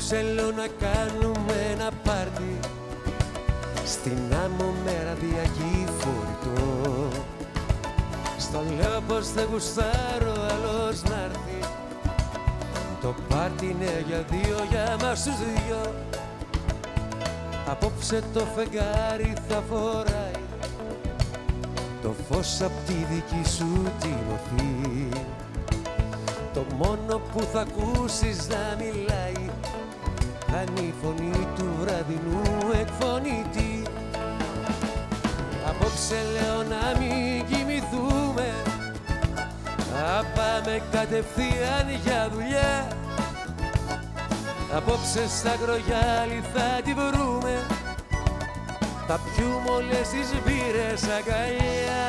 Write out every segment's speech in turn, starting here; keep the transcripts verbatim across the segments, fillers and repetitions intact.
Απόψε λέω να κάνουμε ένα πάρτι στην άμμο με ραδιακή φορητό. Στο λέω πως δεν γουστάρω άλλος να'ρθει. Το πάρτι είναι για δύο, για μας τους δυο. Απόψε το φεγγάρι θα φοράει το φως απ' τη δική σου τη μορφή. Το μόνο που θα ακούσεις να μιλάει θα είναι η φωνή του βραδινού εκφωνητή. Απόψε λέω να μην κοιμηθούμε, να πάμε κατευθείαν για δουλειά. Απόψε στα Αγρογιάλη θα τη βρούμε, θα πιούμε όλες τις μπύρες αγκαλιά.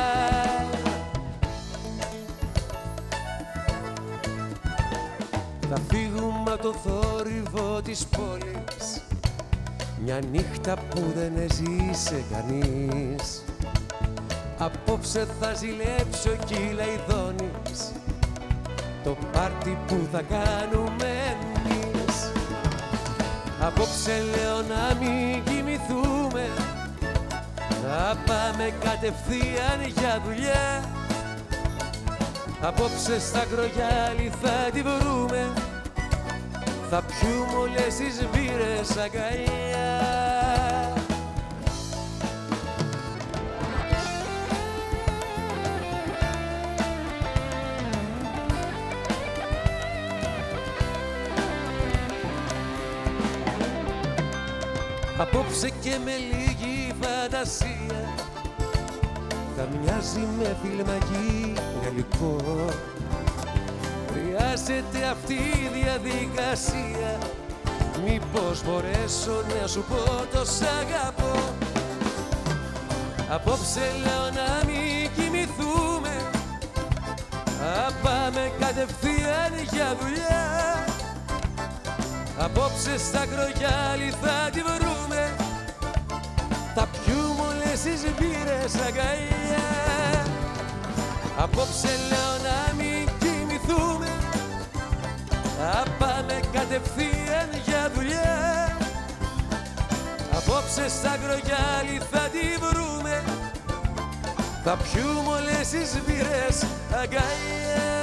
Θα φύγουμε από το θόρυβο της πόλης, μια νύχτα που δεν έζησε κανείς. Απόψε θα ζηλέψει ο Κυλαϊδόνης το πάρτι που θα κάνουμε εμείς. Απόψε λέω να μην κοιμηθούμε, να πάμε κατευθείαν για δουλειά. Απόψε στα Αγρογιάλη θα τη βρούμε, θα πιούμε όλες τις μπύρες αγκαλιά. Απόψε και με λίγη φαντασία θα μοιάζει με φιλμάκι γαλλικό. Χρειάζεται αυτή η διαδικασία, μήπως μπορέσω να σου πω το σ' αγαπώ. Απόψε λέω να μην κοιμηθούμε, να πάμε κατευθείαν για δουλειά. Απόψε στα Αγρογιάλη θα τη βρούμε, θα πιούμε όλες τις μπύρες αγκαλιά. Απόψε λέω να μην κοιμηθούμε, θα πάμε κατευθείαν για δουλειά. Απόψε στα Αγρογιάλη θα τη βρούμε, θα πιούμε όλες τις μπύρες αγκαλιά.